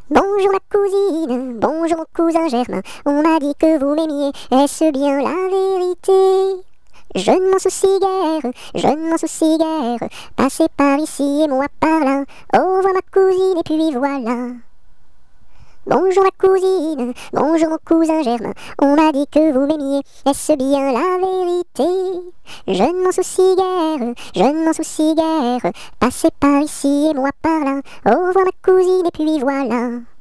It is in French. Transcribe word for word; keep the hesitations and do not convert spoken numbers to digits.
Bonjour ma cousine, bonjour mon cousin Germain, on m'a dit que vous m'aimiez, est-ce bien la vérité? Je ne m'en soucie guère, je ne m'en soucie guère, passez par ici et moi par là, au revoir ma cousine et puis voilà. Bonjour ma cousine, bonjour mon cousin Germain, on m'a dit que vous m'aimiez, est-ce bien la vérité? Je ne m'en soucie guère, je ne m'en soucie guère, passez par ici et moi par là, au revoir ma cousine et puis voilà.